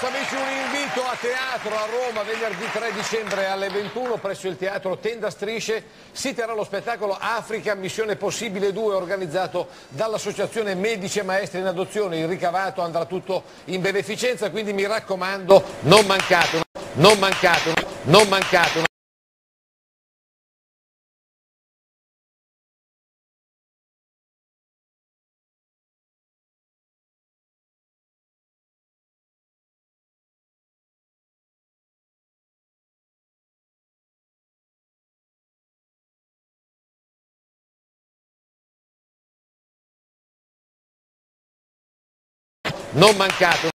amici, un invito a teatro a Roma venerdì 3 dicembre alle 21 presso il teatro Tenda Strisce. Si terrà lo spettacolo Africa Missione Possibile 2 organizzato dall'associazione Medici e Maestri in Adozione. Il ricavato andrà tutto in beneficenza, quindi mi raccomando, non mancate, non mancate, non mancate. Non mancate.